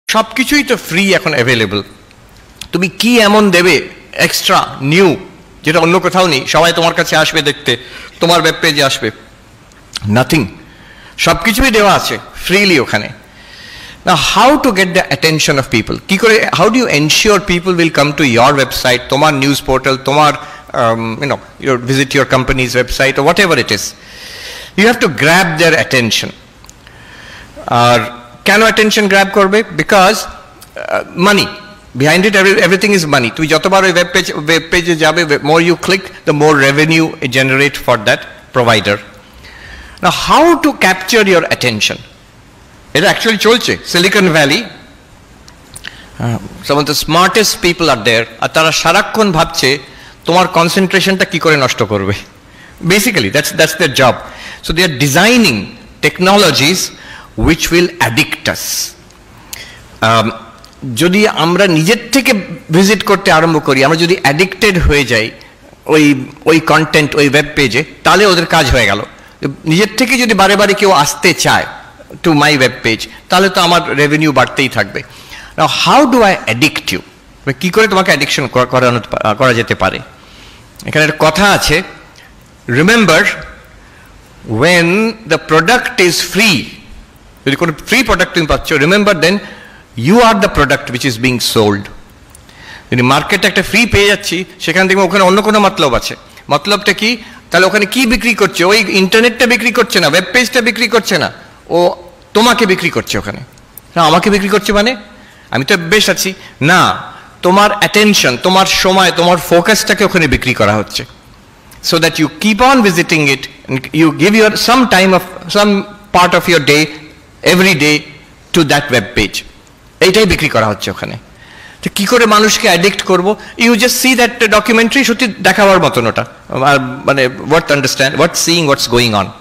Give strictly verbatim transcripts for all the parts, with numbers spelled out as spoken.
সব কিছুই তো ফ্রি এখন অ্যাভেলেবল। তুমি কি এমন দেবে এক্সট্রা নিউ যেটা অন্য কোথাও নেই? সবাই তোমার কাছে আসবে দেখতে, তোমার ওয়েব পেজে আসবে, নাথিং। সব কিছুই দেওয়া আছে ফ্রিলি ওখানে। Now how to get the attention of people? কি করে, how do you ensure people will come to your website, তোমার নিউজ পোর্টাল, তোমার um, you know, you visit your company's website or whatever it is? You have to grab their attention. আর কেন attention grab করবে? Because uh, money. Behind it every, everything is money. তুমি যতবার ওই web page web পেজে যাবে, more you click, the more revenue it generate for that provider. Now how to capture your attention? এটা actually চলছে Silicon Valley. some of the smartest people are there, আর তারা সারাক্ষণ ভাবছে তোমার কনসেন্ট্রেশনটা কি করে নষ্ট করবে। Basically that's that's their job. So they are designing technologies which will addict us. um, যদি আমরা নিজের থেকে ভিজিট করতে আরম্ভ করি, আমরা যদি অ্যাডিক্টেড হয়ে যাই ওই ওই কন্টেন্ট ওই ওয়েব পেজে, তাহলে ওদের কাজ হয়ে গেল। নিজের থেকে যদি বারে বারে কেউ আসতে চায় টু মাই ওয়েব পেজ, তাহলে তো আমার রেভিনিউ বাড়তেই থাকবে। Now how do I addict you? কি করে তোমাকে অ্যাডিকশন করানো করা যেতে পারে? এখানে একটা কথা আছে, remember when the product is free, যদি কোনো ফ্রি প্রোডাক্ট তুমি পাচ্ছ, remember then you are the product which is being sold. যদি মার্কেটে একটা ফ্রি পেয়ে যাচ্ছি, সেখান থেকে ওখানে অন্য কোনো মতলব আছে। মতলবটা কি? তাহলে ওখানে কি বিক্রি করছে? ওই ইন্টারনেটটা বিক্রি করছে না, ওয়েব পেজটা বিক্রি করছে না, ও তোমাকে বিক্রি করছে ওখানে। না, আমাকে বিক্রি করছে মানে আমি তো বেশ আছি না, তোমার অ্যাটেনশন, তোমার সময়, তোমার ফোকাসটাকে ওখানে বিক্রি করা হচ্ছে। So that you keep on visiting it, you give your some time of some part of your day every day to that web page. এইটাই বিক্রি করা হচ্ছে ওখানে। তো কী করে মানুষকে অ্যাডিক্ট করবো? You just see that documentary, সত্যি দেখাবার মতন ওটা, মানে what understand what seeing what's going on.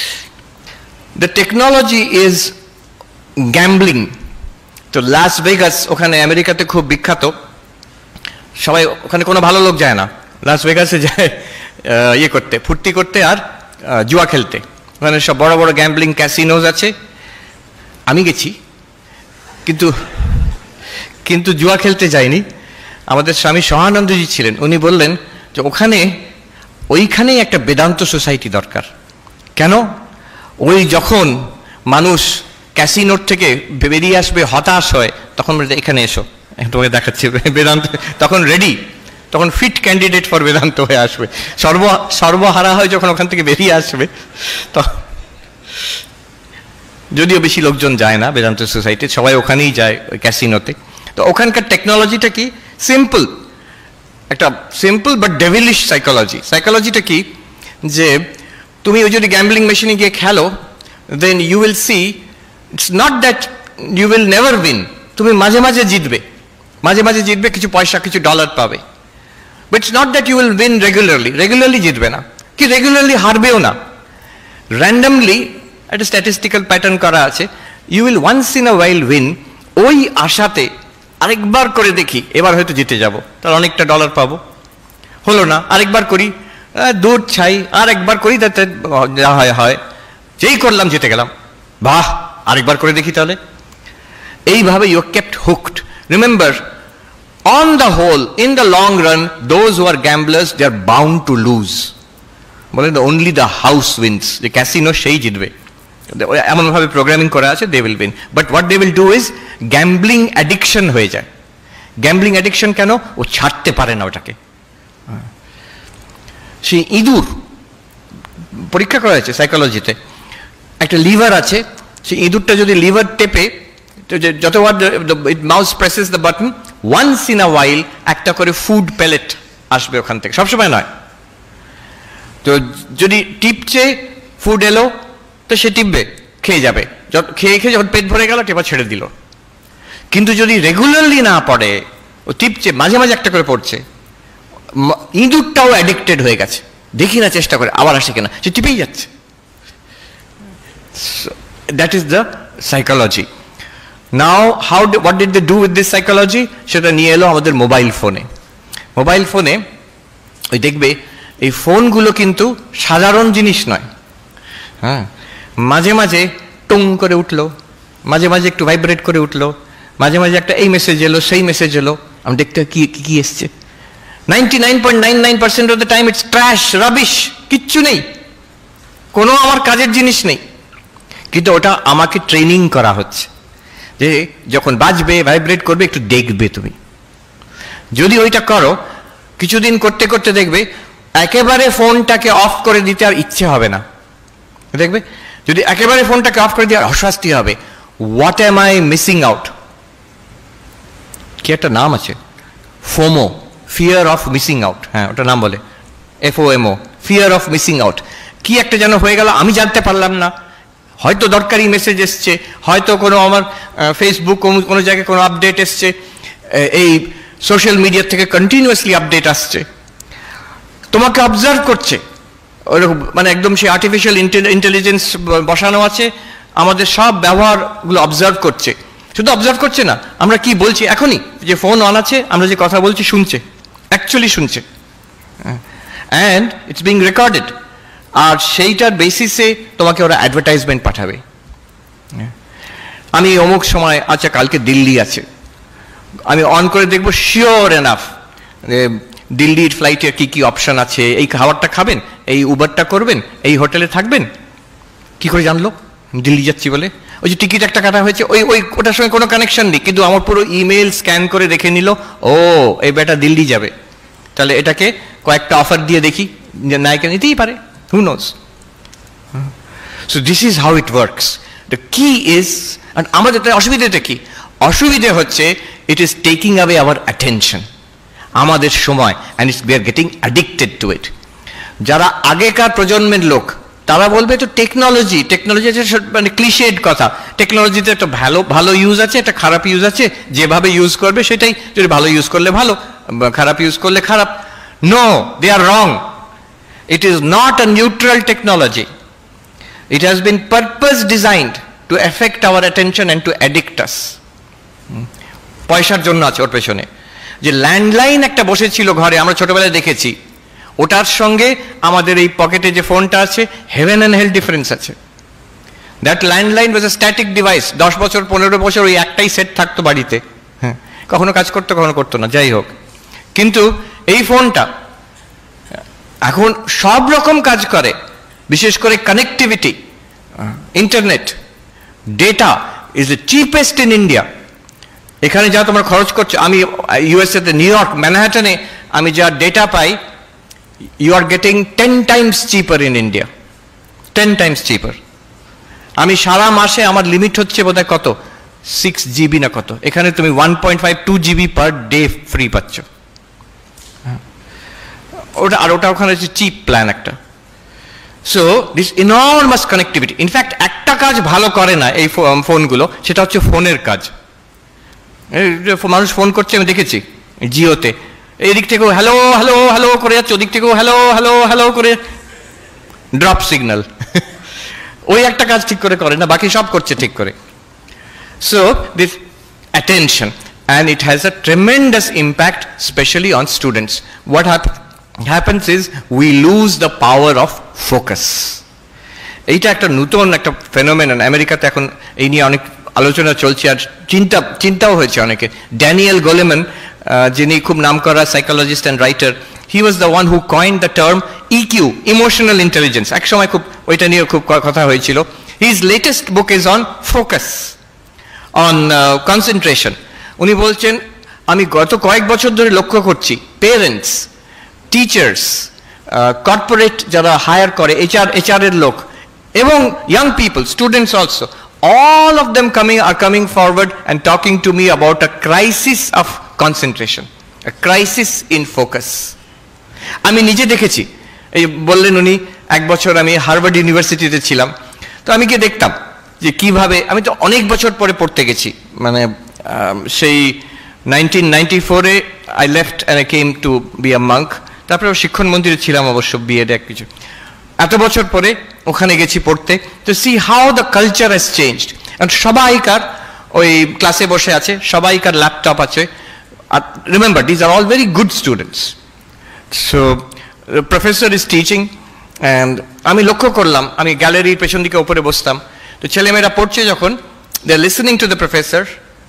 The technology is gambling. তো লাস ভেগাস ওখানে আমেরিকাতে খুব বিখ্যাত, সবাই ওখানে কোনো ভালো লোক যায় না, লাস ভেগাসে যায় ইয়ে করতে, ফুর্তি করতে আর জুয়া খেলতে। ওখানে সব বড় বড় গ্যাম্বলিং ক্যাসিনোজ আছে। আমি গেছি, কিন্তু কিন্তু জুয়া খেলতে যাইনি। আমাদের স্বামী সহানন্দজি ছিলেন, উনি বললেন যে ওখানে ওইখানেই একটা বেদান্ত সোসাইটি দরকার। কেন? ওই যখন মানুষ ক্যাসিনোর থেকে বেরিয়ে আসবে হতাশ হয়, তখন এখানে এসো, তোমাকে দেখাচ্ছি বেদান্ত, তখন রেডি, তখন ফিট ক্যান্ডিডেট ফর বেদান্ত হয়ে আসবে। সর্ব সর্বহারা হয় যখন ওখান থেকে বেরিয়ে আসবে, তো যদিও বেশি লোকজন যায় না বেদান্ত সোসাইটি, সবাই ওখানেই যায় ওই ক্যাসিনোতে। তো ওখানকার টেকনোলজিটা কি? সিম্পল, একটা সিম্পল বাট ডেভিলিশ সাইকোলজি। সাইকোলজিটা কি? যে তুমি ওই যদি গ্যাম্বলিং মেশিনে গিয়ে খেলো, then you will see it's not that you will never win, তুমি মাঝে মাঝে জিতবে, মাঝে মাঝে জিতবে, কিছু পয়সা কিছু ডলার পাবে, but it's not that you will win regularly, regularly জিতবে না, কি রেগুলারলি হারবেও না, র্যান্ডামলি একটা স্ট্যাটিস্টিক্যাল প্যাটার্ন করা আছে, you will once in a while win, ওই আশাতে আরেকবার করে দেখি, এবার হয়তো জিতে যাব, তার অনেকটা ডলার পাবো, হলো না, আরেকবার করি, দূর ছাই, আর একবার করি, তাতে যা হয় হয়, যেই করলাম জিতে গেলাম, বাহ, আরেকবার করে দেখি তাহলে। এইভাবে you are kept hooked. Remember, on the whole, in the long run, those who are gamblers they are bound to lose. বলেন অনলি দ্য হাউস উইন্স, যে ক্যাসিনো সেই জিতবে, এমনভাবে প্রোগ্রামিং করা আছে, they will win. But what they will do is gambling addiction হয়ে যায়। Gambling addiction কেন? ও ছাড়তে পারে না ওটাকে। সেই ইঁদুর পরীক্ষা করা হয়েছে সাইকোলজিতে, একটা লিভার আছে, সেই ইঁদুরটা যদি লিভার টেপে, যতবার mouse presses the button, once in a while একটা করে ফুড প্যালেট আসবে ওখান থেকে, সবসময় নয়। তো যদি টিপছে, ফুড এলো, তো সে টিপবে, খেয়ে যাবে, খেয়ে খেয়ে যখন পেট ভরে গেল টেপা ছেড়ে দিল। কিন্তু যদি রেগুলারলি না পড়ে, ও টিপছে, মাঝে মাঝে একটা করে পড়ছে, ইঁদুরটাও অ্যাডিক্টেড হয়ে গেছে, দেখি না চেষ্টা করে আবার আসে কিনা, সে টিপেই যাচ্ছে। That is the psychology. Now how what did they do with this psychology? সেটা নিয়ে এলো আমাদের মোবাইল ফোনে। মোবাইল ফোনে ওই দেখবে এই ফোনগুলো কিন্তু সাধারণ জিনিস নয়, হ্যাঁ, মাঝে মাঝে টুং করে উঠলো, মাঝে মাঝে একটু ভাইব্রেট করে উঠলো, মাঝে মাঝে একটা এই মেসেজ এলো, সেই মেসেজ এলো, আমি দেখতে কি কি এসছে। Ninety nine point nine nine percent of the time it's trash, rubbish, কিচ্ছু নেই, কোনো আমার কাজের জিনিস নেই। কিন্তু ওটা আমাকে ট্রেনিং করা হচ্ছে যে যখন বাজবে, ভাইব্রেট করবে, একটু দেখবে তুমি। যদি ওইটা করো, কিছুদিন করতে করতে দেখবে একেবারে ফোনটাকে অফ করে দিতে আর ইচ্ছে হবে না। দেখবে যদি একেবারে ফোনটাকে অফ করে দিয়ে আর অস্বস্তি হবে, what am I missing out, কি একটা নাম আছে, FOMO, fear of missing out, হ্যাঁ ওটা নাম বলে, F O M O, fear of missing out. কি একটা যেন হয়ে গেল, আমি জানতে পারলাম না, হয়তো দরকারি মেসেজ এসছে, হয়তো কোনো আমার ফেসবুক কোনো জায়গায় কোনো আপডেট এসছে, এই সোশ্যাল মিডিয়া থেকে কন্টিনিউয়াসলি আপডেট আসছে, তোমাকে অবজার্ভ করছে, ওরকম মানে একদম সে আর্টিফিশিয়াল ইন্টেলিজেন্স বসানো আছে, আমাদের সব ব্যবহারগুলো অবজার্ভ করছে। শুধু অবজার্ভ করছে না, আমরা কি বলছি এখনই, যে ফোন অন আছে, আমরা যে কথা বলছি শুনছে, অ্যাকচুয়ালি শুনছে, অ্যান্ড ইটস বিং রেকর্ডেড। আর সেইটার বেসিসে তোমাকে ওরা অ্যাডভার্টাইজমেন্ট পাঠাবে। আমি অমুক সময়, আচ্ছা কালকে দিল্লি আছে, আমি অন করে দেখবো, শিওর এনাফ দিল্লির ফ্লাইটে কি কি অপশন আছে, এই খাবারটা খাবেন, এই উবারটা করবেন, এই হোটেলে থাকবেন। কি করে জানলো দিল্লি যাচ্ছি বলে? ওই যে টিকিট একটা কাটা হয়েছে, ওই ওই ওটার সঙ্গে কোনো কানেকশন নেই, কিন্তু আমার পুরো ইমেল স্ক্যান করে দেখে নিল, ও এই বেটা দিল্লি যাবে, তাহলে এটাকে কয়েকটা অফার দিয়ে দেখি, নায়িকা নিতেই পারে, who knows. So this is how it works. The key is, আর আমাদের অসুবিধাটা কি? অসুবিধে হচ্ছে it is taking away our attention, আমাদের সময়, and it's we are getting addicted to it. যারা আগেকার প্রজন্মের লোক তারা বলবে তো টেকনোলজি, টেকনোলজি মানে ক্লিশেড কথা, টেকনোলজিতে একটা ভালো ভালো ইউজ আছে, একটা খারাপ ইউজ আছে, যেভাবে ইউজ করবে সেটাই, যদি ভালো ইউজ করলে ভালো, খারাপ ইউজ করলে খারাপ। No, they are wrong. It is not a neutral technology. It has been purpose designed to affect our attention and to addict us. পয়সার জন্য আছে ওর পেছনে। যে ল্যান্ডলাইন একটা বসেছিল ঘরে, আমরা ছোটবেলায় দেখেছি, ওটার সঙ্গে আমাদের এই পকেটে যে ফোনটা আছে, হেভেন অ্যান্ড হেল ডিফারেন্স আছে। That landline was a static device. দশ বছর পনেরো বছর ওই একটাই সেট থাকতো বাড়িতে, হ্যাঁ, কখনো কাজ করতো কখনো করতো না, যাই হোক। কিন্তু এই ফোনটা এখন সব রকম কাজ করে, বিশেষ করে connectivity, internet, data is the cheapest in India. এখানে যা তোমার খরচ করছে, আমি ইউএসএতে নিউ ইয়র্ক ম্যানহাটনে আমি যা ডেটা পাই, you are getting ten times cheaper in India, ten times cheaper. আমি সারা মাসে আমার লিমিট হচ্ছে বোধহয় কত, সিক্স জিবি না কত, এখানে তুমি one point five two GB per day free পাচ্ছ। ওটা আর ওটা ওখানে হচ্ছে চিপ প্ল্যান একটা। So this enormous connectivity, in fact একটা কাজ ভালো করে না এই ফোনগুলো, সেটা হচ্ছে ফোনের কাজ। মানুষ ফোন করছে আমি দেখেছি জিওতে, এদিক থেকেও হ্যালো হ্যালো হ্যালো করে যাচ্ছে, ওদিক থেকেও হ্যালো হ্যালো হ্যালো করে, ড্রপ সিগন্যাল। ওই একটা কাজ ঠিক করে করে না, বাকি সব করছে ঠিক করে। So this attention, and it has a tremendous impact, especially on students. What happens happens is we lose the power of focus. এইটা একটা নতুন একটা ফেনোমেনন, আমেরিকাতে এখন এই নিয়ে অনেক আলোচনা চলছে, আর চিন্তা চিন্তাও হয়েছে অনেকে। ড্যানিয়েল গোলেমান, যিনি খুব নামকরা psychologist and writer, he was the one who coined the term EQ, emotional intelligence. এক সময় খুব ওইটা নিয়ে খুব কথা হয়েছিল। His latest book is on focus, on concentration. উনি বলছেন, আমি গত কয়েক বছর ধরে লক্ষ্য করছি পেরেন্টস, টিচার্স, কর্পোরেট যারা হায়ার করে, এইচআর এইচআর এর লোক, এবং young people, students also, all of them coming are coming forward and talking to me about a crisis of concentration, a crisis in focus. আমি নিজে দেখেছি, এই বললেন উনি, এক বছর আমি হার্ভার্ড ইউনিভার্সিটিতে ছিলাম, তো আমি গিয়ে দেখতাম যে কিভাবে, আমি তো অনেক বছর পরে পড়তে গেছি, মানে সেই নাইনটিন নাইনটি ফোরে I left and I came to be a monk. তারপরে শিক্ষণ মন্দিরে ছিলাম অবশ্য, বিএড এক কিছু, এত বছর পরে ওখানে গেছি পড়তে। তো see how the culture has changed. সবাইকার ওই ক্লাসে বসে আছে, সবাইকার ল্যাপটপ আছে। আর remember, these are all very good students. So professor is teaching, and আমি লক্ষ্য করলাম, আমি গ্যালারির পেছন দিকে ওপরে বসতাম, তো ছেলেমেয়েরা পড়ছে যখন, they are listening to the professor,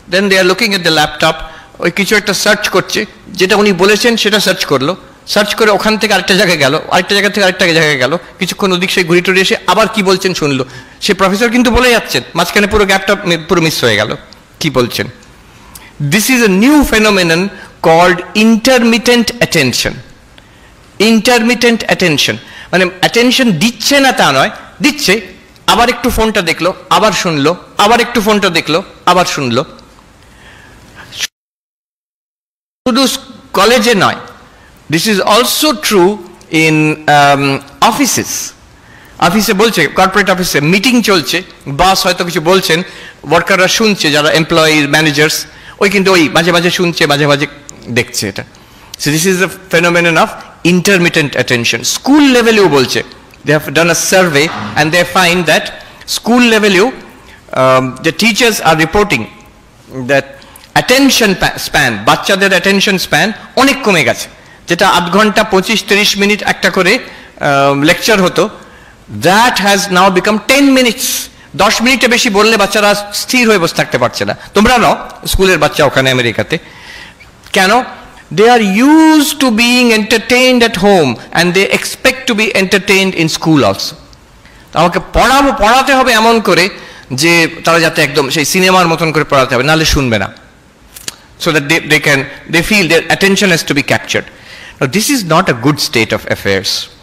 Then they are looking at the laptop, ওই কিছু একটা সার্চ করছে, যেটা উনি বলেছেন সেটা সার্চ করলো, সার্চ করে ওখান থেকে আরেকটা জায়গায় গেল, আরেকটা জায়গা থেকে আরেকটা জায়গায় গেল, কিছুক্ষণ ওদিক সেই ঘুরি টুরি এসে আবার কি বলছেন শুনলো। সে প্রফেসর কিন্তু বলে যাচ্ছেন, মাঝখানে পুরো গ্যাপটা পুরো মিস হয়ে গেল কি বলছেন। This is a new phenomenon called intermittent attention. Intermittent attention, মানে attention দিচ্ছে না তা নয়, দিচ্ছে, আবার একটু ফোনটা দেখলো, আবার শুনলো, আবার একটু ফোনটা দেখলো, আবার শুনলো। শুধু কলেজে নয়, this is also true in um, offices. অফিসে বলছে, কর্পোরেট অফিসে মিটিং চলছে, বস হয়তো কিছু বলছেন, ওয়ার্কাররা শুনছে, যারা এমপ্লয়ি ম্যানেজার্স, ওই কিন্তু ওই মাঝে মাঝে শুনছে, মাঝে মাঝে দেখছে এটা। So this is a phenomenon of intermittent attention. School লেভেলেও বলছে, they have done a survey and they find that school লেভেলেও um, the teachers are reporting that attention span, বাচ্চাদের attention span অনেক কমে গেছে। যেটা আধ ঘন্টা পঁচিশ তিরিশ মিনিট একটা করে লেকচার হতো, that has now become ten minutes. দশ মিনিটে বেশি বললে বাচ্চারা স্থির হয়ে বসে থাকতে পারছে না। তোমরা নাও স্কুলের বাচ্চা ওখানে আমেরিকাতে, কেন? They are used to being entertained at home and they expect to be entertained in school also. আমাকে পড়াবো, পড়াতে হবে এমন করে যে তারা যাতে একদম সেই সিনেমার মতন করে পড়াতে হবে, নাহলে শুনবে না। So that they, they can, they feel their attention has to be captured. Now this is not a good state of affairs.